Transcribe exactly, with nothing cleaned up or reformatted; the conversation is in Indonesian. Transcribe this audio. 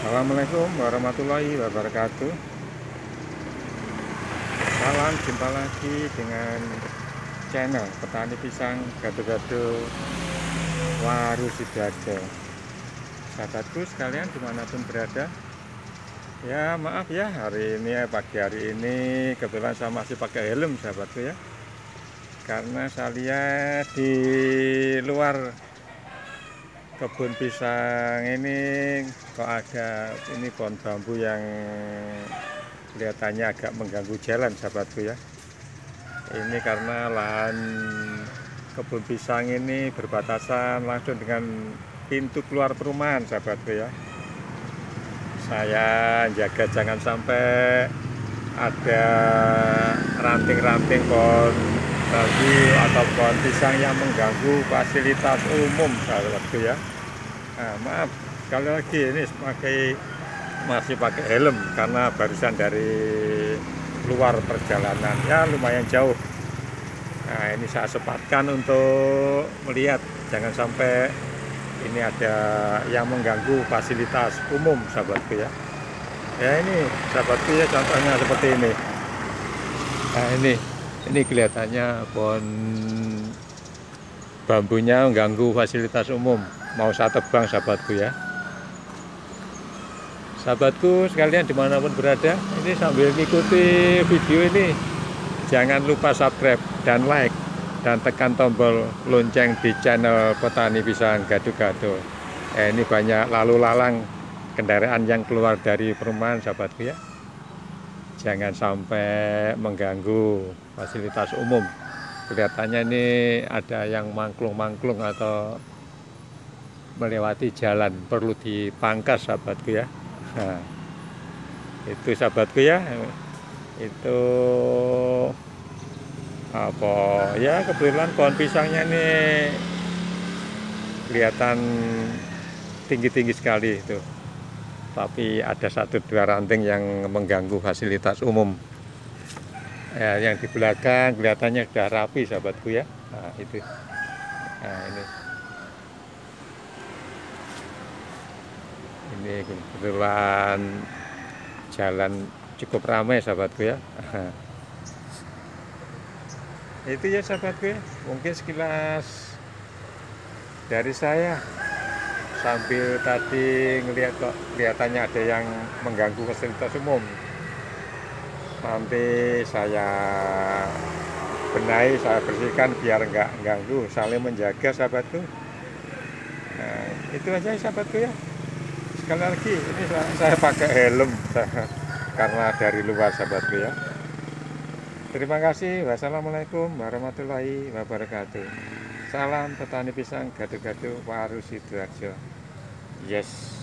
Assalamualaikum warahmatullahi wabarakatuh. Salam jumpa lagi dengan channel Petani Pisang Gado-Gado Waru Sidoarjo. Sahabatku sekalian dimanapun berada, ya maaf ya hari ini pagi hari ini kebetulan saya masih pakai helm sahabatku ya, karena saya lihat di luar kebun pisang ini kok ada ini pohon bambu yang kelihatannya agak mengganggu jalan sahabatku ya. Ini karena lahan kebun pisang ini berbatasan langsung dengan pintu keluar perumahan sahabatku ya. Saya jaga jangan sampai ada ranting-ranting pohon bambu atau pohon pisang yang mengganggu fasilitas umum sahabatku ya. Nah, maaf sekali lagi ini pakai masih pakai helm karena barusan dari luar perjalanan ya lumayan jauh. Nah, ini saya sempatkan untuk melihat jangan sampai ini ada yang mengganggu fasilitas umum sahabatku ya. Ya ini sahabatku ya, contohnya seperti ini. Nah ini ini kelihatannya pohon bambunya mengganggu fasilitas umum, mau saya tebang sahabatku ya. Sahabatku sekalian dimanapun berada, ini sambil mengikuti video ini jangan lupa subscribe dan like dan tekan tombol lonceng di channel Petani Pisang Gado-Gado. Eh, ini banyak lalu lalang kendaraan yang keluar dari perumahan sahabatku ya, jangan sampai mengganggu fasilitas umum. Kelihatannya ini ada yang mangklung-mangklung atau melewati jalan, perlu dipangkas sahabatku ya. Nah, itu sahabatku ya, itu apa ya, kebetulan pohon pisangnya ini kelihatan tinggi-tinggi sekali itu, tapi ada satu dua ranting yang mengganggu fasilitas umum. Ya, yang di belakang kelihatannya sudah rapi sahabatku ya. Nah itu, nah ini ini kebetulan jalan cukup ramai sahabatku ya. Itu ya sahabatku ya, mungkin sekilas dari saya, sambil tadi ngelihat kok kelihatannya ada yang mengganggu fasilitas umum. Nanti saya benahi, saya bersihkan biar nggak ganggu, saling menjaga sahabatku. Nah, itu aja sahabatku ya. Sekali lagi ini saya, saya pakai helm karena dari luar sahabatku ya. Terima kasih. Wassalamualaikum warahmatullahi wabarakatuh. Salam petani pisang Gado-Gado Waru Sidoarjo. Yes.